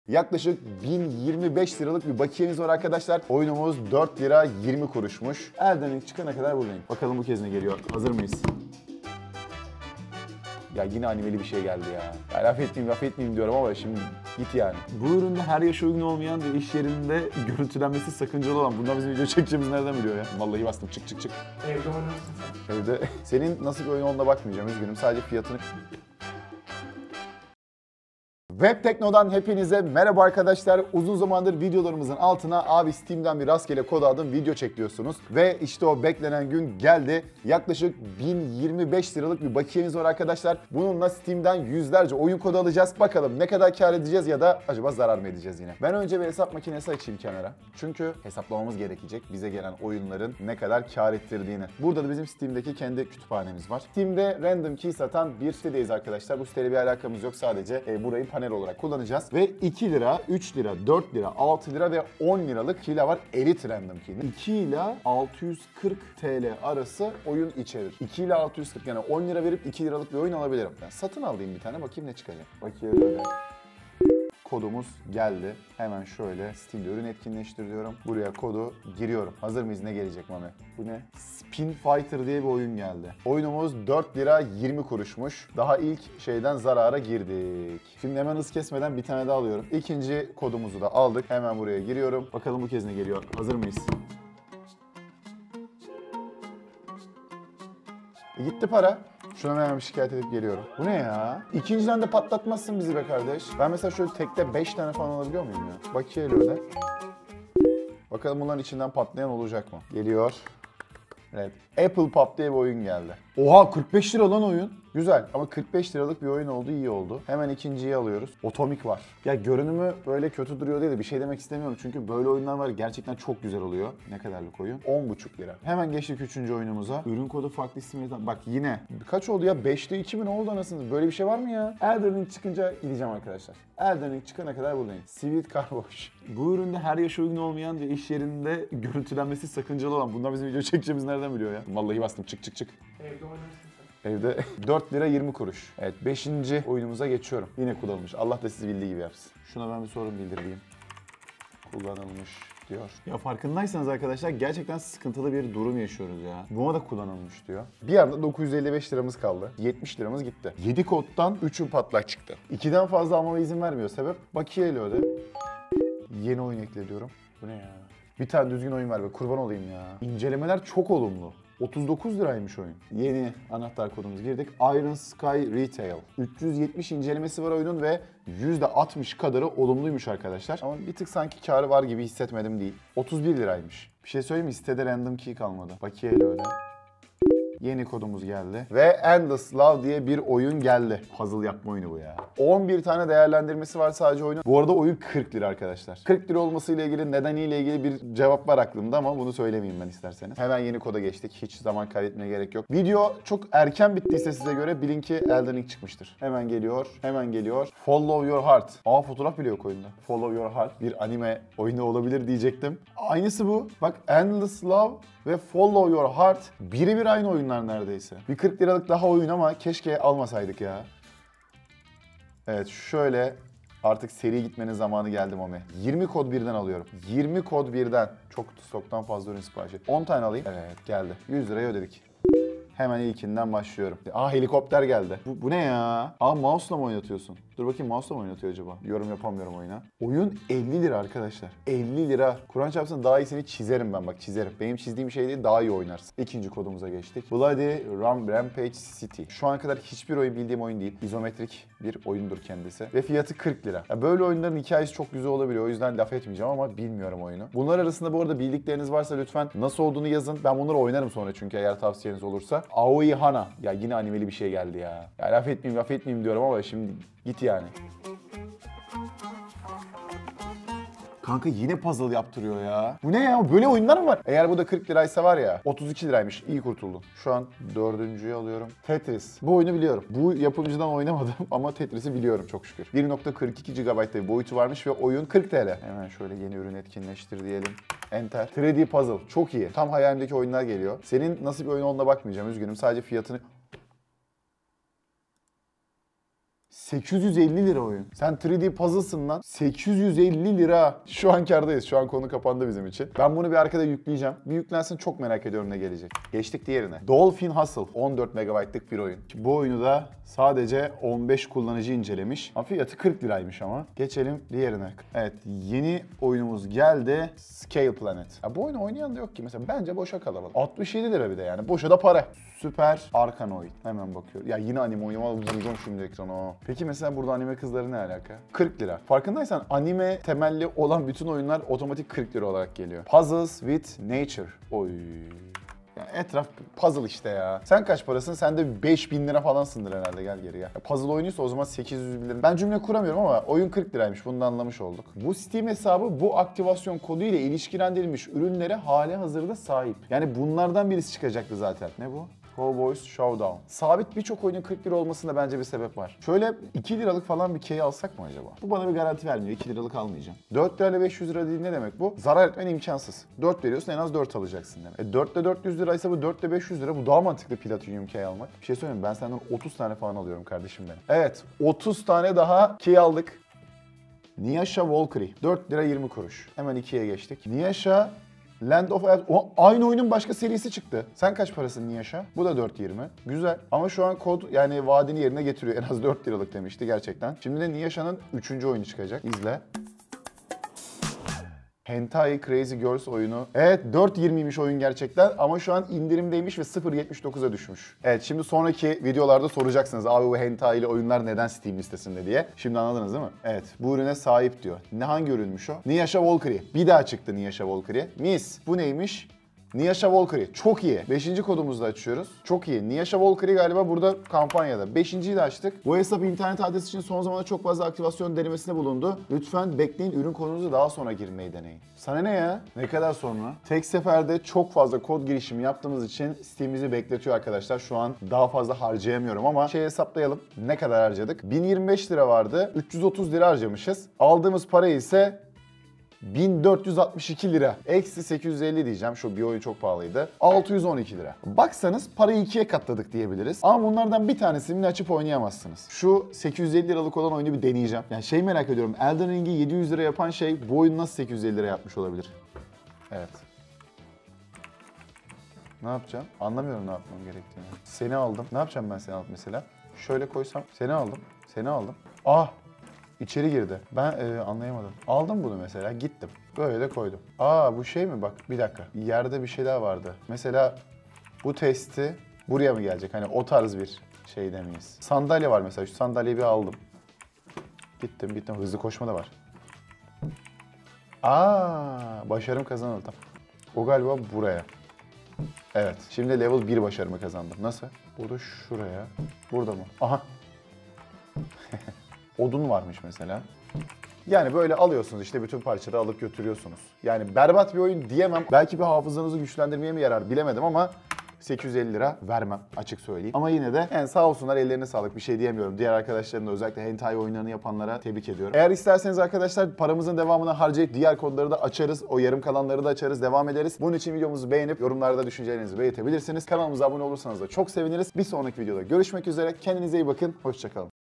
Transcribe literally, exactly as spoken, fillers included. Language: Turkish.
Yaklaşık bin yirmi beş liralık bir bakiyemiz var arkadaşlar. Oyunumuz dört lira yirmi kuruşmuş. Elden ilk çıkana kadar buradayım. Bakalım bu kez ne geliyor? Hazır mıyız? Ya yine animeli bir şey geldi ya. Ya laf etmeyeyim laf etmeyeyim diyorum ama şimdi git yani. Bu üründe her yaşa uygun olmayan ve iş yerinde görüntülenmesi sakıncalı olan. Bundan bizim video çekeceğimiz nereden biliyor ya? Vallahi bastım, çık çık çık. Evde oynarsın sen. Evde. Senin nasıl bir oyun olduğuna bakmayacağım, üzgünüm. Sadece fiyatını... Webtekno'dan hepinize merhaba arkadaşlar. Uzun zamandır videolarımızın altına abi Steam'den bir rastgele kod aldım, video çek diyorsunuz. Ve işte o beklenen gün geldi. Yaklaşık bin yirmi beş liralık bir bakiyemiz var arkadaşlar. Bununla Steam'den yüzlerce oyun kodu alacağız. Bakalım ne kadar kar edeceğiz ya da acaba zarar mı edeceğiz yine. Ben önce bir hesap makinesi açayım kenara. Çünkü hesaplamamız gerekecek bize gelen oyunların ne kadar kar ettirdiğini. Burada da bizim Steam'deki kendi kütüphanemiz var. Steam'de random key satan bir sitedeyiz arkadaşlar. Bu siteyle bir alakamız yok, sadece e, burayı panel olarak kullanacağız. Ve iki lira, üç lira, dört lira, altı lira ve on liralık key'ler var. Elite Random Key'nin. iki ile altı yüz kırk TL arası oyun içerir. iki ile altı yüz kırk, yani on lira verip iki liralık bir oyun alabilirim. Yani satın alayım bir tane, bakayım ne çıkacak. Bakayım öyle. Kodumuz geldi. Hemen şöyle Steam'de ürün etkinleştir diyorum. Buraya kodu giriyorum. Hazır mıyız? Ne gelecek Mami? Bu ne? Spin Fighter diye bir oyun geldi. Oyunumuz dört lira yirmi kuruşmuş. Daha ilk şeyden zarara girdik. Şimdi hemen hız kesmeden bir tane daha alıyorum. İkinci kodumuzu da aldık. Hemen buraya giriyorum. Bakalım bu kez ne geliyor? Hazır mıyız? E gitti para. Şuna hemen bir şikayet edip geliyorum. Bu ne ya? İkinciden de patlatmazsın bizi be kardeş. Ben mesela şöyle tekte beş tane falan alabiliyor muyum ya? Bakiyeyle öyle. Bakalım bunların içinden patlayan olacak mı? Geliyor. Evet. Apple Pop diye bir oyun geldi. Oha, kırk beş lira lan oyun. Güzel ama kırk beş liralık bir oyun oldu, iyi oldu. Hemen ikinciyi alıyoruz. Otomik var. Ya görünümü böyle kötü duruyor diye de bir şey demek istemiyorum. Çünkü böyle oyunlar var, gerçekten çok güzel oluyor. Ne kadarlık oyun? on buçuk lira. Hemen geçtik üçüncü oyunumuza. Ürün kodu farklı isimlerden. Bak yine. Kaç oldu ya? beşte iki mi ne oldu anasını? Böyle bir şey var mı ya? Elden Ring çıkınca gideceğim arkadaşlar. Elden Ring çıkana kadar buradayım. Sweet Car Wash. Bu üründe her yaşa uygun olmayan ve iş yerinde görüntülenmesi sakıncalı olan. Bundan bizim video çekeceğimiz nereden biliyor ya? Vallahi bastım, çık çık çık. Evde oynarsın sen. Evde dört lira yirmi kuruş. Evet, beşinci oyunumuza geçiyorum. Yine kullanılmış. Allah da sizi bildiği gibi yapsın. Şuna ben bir sorun bildireyim. Kullanılmış diyor. Ya farkındaysanız arkadaşlar gerçekten sıkıntılı bir durum yaşıyoruz ya. Buna da kullanılmış diyor. Bir anda dokuz yüz elli beş liramız kaldı. yetmiş liramız gitti. yedi koddan üçü patlak çıktı. ikiden fazla almama izin vermiyor. Sebep bakiyeyle öde. Yeni oyun ekle diyorum. Bu ne ya? Bir tane düzgün oyun ver be, kurban olayım ya. İncelemeler çok olumlu. otuz dokuz liraymış oyun. Yeni anahtar kodumuzu girdik. Iron Sky Retail. üç yüz yetmiş incelemesi var oyunun ve yüzde altmış kadarı olumluymuş arkadaşlar. Ama bir tık sanki karı var gibi hissetmedim değil. otuz bir liraymış. Bir şey söyleyeyim mi? Sitede random key kalmadı. Bakiyeyle öyle. Yeni kodumuz geldi. Ve Endless Love diye bir oyun geldi. Puzzle yapma oyunu bu ya. on bir tane değerlendirmesi var sadece oyunun. Bu arada oyun kırk lira arkadaşlar. kırk lira olmasıyla ilgili, nedeniyle ilgili bir cevap var aklımda ama bunu söylemeyeyim ben isterseniz. Hemen yeni koda geçtik. Hiç zaman kaybetmeye gerek yok. Video çok erken bittiyse size göre bilin ki Elden Ring çıkmıştır. Hemen geliyor. Hemen geliyor. Follow Your Heart. Aa, fotoğraf bile yok oyunda. Follow Your Heart. Bir anime oyunu olabilir diyecektim. Aynısı bu. Bak, Endless Love ve Follow Your Heart biri bir aynı oyunlar neredeyse. Bir kırk liralık daha oyun ama keşke almasaydık ya. Evet, şöyle artık seri gitmenin zamanı geldi Mami. yirmi kod birden alıyorum. yirmi kod birden. Çok stoktan fazla ürün sipariş et. on tane alayım. Evet, geldi. yüz lirayı ödedik. Hemen ilkinden başlıyorum. Aa, helikopter geldi. Bu, bu ne ya? Aa, mouse'la mı oynatıyorsun? Dur bakayım, mouse'la mı oynatıyor acaba? Yorum yapamıyorum oyuna. Oyun elli lira arkadaşlar. elli lira. Kur'an çarpsın daha iyisini çizerim ben, bak çizerim. Benim çizdiğim şey değil, daha iyi oynarsın. İkinci kodumuza geçtik. Bloody Ram Rampage City. Şu ana kadar hiçbir oyun bildiğim oyun değil. İzometrik bir oyundur kendisi. Ve fiyatı kırk lira. Ya böyle oyunların hikayesi çok güzel olabiliyor. O yüzden laf etmeyeceğim ama bilmiyorum oyunu. Bunlar arasında bu arada bildikleriniz varsa lütfen nasıl olduğunu yazın. Ben bunları oynarım sonra çünkü eğer tavsiyeniz olursa. Aoi Hana. Ya yine animeli bir şey geldi ya. Ya laf etmeyeyim laf etmeyeyim diyorum ama şimdi git yani. Kanka yine puzzle yaptırıyor ya. Bu ne ya? Böyle oyunlar mı var? Eğer bu da kırk liraysa var ya, otuz iki liraymış. İyi kurtuldum. Şu an dördüncüyü alıyorum. Tetris. Bu oyunu biliyorum. Bu yapımcıdan oynamadım ama Tetris'i biliyorum çok şükür. bir nokta kırk iki gigabayt bir boyutu varmış ve oyun kırk TL. Hemen şöyle yeni ürün etkinleştir diyelim. Enter. üç D puzzle. Çok iyi. Tam hayalimdeki oyunlar geliyor. Senin nasıl bir oyun olduğuna bakmayacağım. Üzgünüm. Sadece fiyatını... sekiz yüz elli lira oyun. Sen üç D puzzle'sın lan. sekiz yüz elli lira. Şu an kârdayız. Şu an konu kapandı bizim için. Ben bunu bir arkada yükleyeceğim. Bir yüklensin, çok merak ediyorum ne gelecek. Geçtik diğerine. Dolphin Hustle. on dört megabaytlık bir oyun. Bu oyunu da sadece on beş kullanıcı incelemiş. Ama fiyatı kırk liraymış ama. Geçelim diğerine. Evet, yeni oyunumuz geldi. Scale Planet. Ya bu oyunu oynayan da yok ki. Mesela bence boşa kalabalık. altmış yedi lira bir de yani. Boşa da para. Süper Arkanoid. Hemen bakıyorum. Ya yine anime oynamalı, vuracağım şimdi ekrana. Peki mesela burada anime kızları ne alaka? kırk lira. Farkındaysan anime temelli olan bütün oyunlar otomatik kırk lira olarak geliyor. Puzzles with Nature. Oy. Yani etraf puzzle işte ya. Sen kaç parasın? Sen de beş bin lira falansındır herhalde, gel geri ya. Puzzle oyunuysa o zaman sekiz yüz bin lira. Ben cümle kuramıyorum ama oyun kırk liraymış, bunu da anlamış olduk. Bu Steam hesabı bu aktivasyon kodu ile ilişkilendirilmiş ürünlere hali hazırda sahip. Yani bunlardan birisi çıkacaktı zaten. Ne bu? Cowboys Showdown. Sabit birçok oyunun kırk lira olmasında bence bir sebep var. Şöyle iki liralık falan bir key alsak mı acaba? Bu bana bir garanti vermiyor. iki liralık almayacağım. dört lirayla beş yüz lira değil, ne demek bu? Zarar etmen imkansız. dört veriyorsun, en az dört alacaksın demek. E dört ile dört yüz liraysa bu dört ile beş yüz lira. Bu daha mantıklı Platinum key almak. Bir şey söyleyeyim mi? Ben senden otuz tane falan alıyorum kardeşim benim. Evet, otuz tane daha key aldık. Niyasha Valkyrie. dört lira yirmi kuruş. Hemen ikiye geçtik. Niyasha Land of Elves. O aynı oyunun başka serisi çıktı. Sen kaç parasın Niyasha? Bu da dört yirmi. Güzel. Ama şu an kod yani vaadini yerine getiriyor. En az dört liralık demişti gerçekten. Şimdi de Niyasha'nın üçüncü oyunu çıkacak. İzle. Hentai Crazy Girls oyunu. Evet, dört yirmiymiş oyun gerçekten ama şu an indirimdeymiş ve sıfır yetmiş dokuza düşmüş. Evet, şimdi sonraki videolarda soracaksınız abi bu hentai ile oyunlar neden Steam listesinde diye. Şimdi anladınız değil mi? Evet, bu ürüne sahip diyor. Ne, hangi ürünmüş o? Niyasha Valkyrie. Bir daha çıktı Niyasha Valkyrie. Mis. Bu neymiş? Niyasha Valkyrie. Çok iyi. Beşinci kodumuzu da açıyoruz. Çok iyi. Niyasha Valkyrie galiba burada kampanyada. Beşinciyi de açtık. Bu hesap internet adresi için son zamanlarda çok fazla aktivasyon denemesinde bulundu. Lütfen bekleyin, ürün kodunuzu daha sonra girmeyi deneyin. Sana ne ya? Ne kadar sonra? Tek seferde çok fazla kod girişimi yaptığımız için Steam'imizi bekletiyor arkadaşlar. Şu an daha fazla harcayamıyorum ama şey hesaplayalım. Ne kadar harcadık? bin yirmi beş lira vardı. üç yüz otuz lira harcamışız. Aldığımız para ise bin dört yüz altmış iki lira. Eksi sekiz yüz elli diyeceğim. Şu bir oyun çok pahalıydı. altı yüz on iki lira. Baksanız parayı ikiye katladık diyebiliriz. Ama bunlardan bir tanesini açıp oynayamazsınız. Şu sekiz yüz elli liralık olan oyunu bir deneyeceğim. Yani şey merak ediyorum. Elden Ring'i yedi yüz lira yapan şey bu oyunu nasıl sekiz yüz elli lira yapmış olabilir? Evet. Ne yapacağım? Anlamıyorum ne yapmam gerektiğini. Seni aldım. Ne yapacağım ben seni alıp mesela? Şöyle koysam. Seni aldım. Seni aldım. Ah! İçeri girdi. Ben e, anlayamadım. Aldım bunu mesela, gittim. Böyle de koydum. Aa, bu şey mi bak? Bir dakika. Yerde bir şey daha vardı. Mesela bu testi buraya mı gelecek? Hani o tarz bir şey demeyiz. Sandalye var mesela. Şu sandalyeyi bir aldım. Gittim gittim. Hızlı koşma da var. Aa, başarım kazanıldı. O galiba buraya. Evet. Şimdi level bir başarımı kazandım. Nasıl? Burada şuraya. Burada mı? Aha. Odun varmış mesela. Yani böyle alıyorsunuz işte, bütün parçaları alıp götürüyorsunuz. Yani berbat bir oyun diyemem. Belki bir hafızanızı güçlendirmeye mi yarar bilemedim ama sekiz yüz elli lira vermem, açık söyleyeyim. Ama yine de yani sağ olsunlar, ellerine sağlık, bir şey diyemiyorum. Diğer arkadaşlarım da, özellikle hentai oyunlarını yapanlara tebrik ediyorum. Eğer isterseniz arkadaşlar paramızın devamını harcayıp diğer kodları da açarız. O yarım kalanları da açarız, devam ederiz. Bunun için videomuzu beğenip yorumlarda düşüncelerinizi belirtebilirsiniz. Kanalımıza abone olursanız da çok seviniriz. Bir sonraki videoda görüşmek üzere. Kendinize iyi bakın. Hoşça kalın.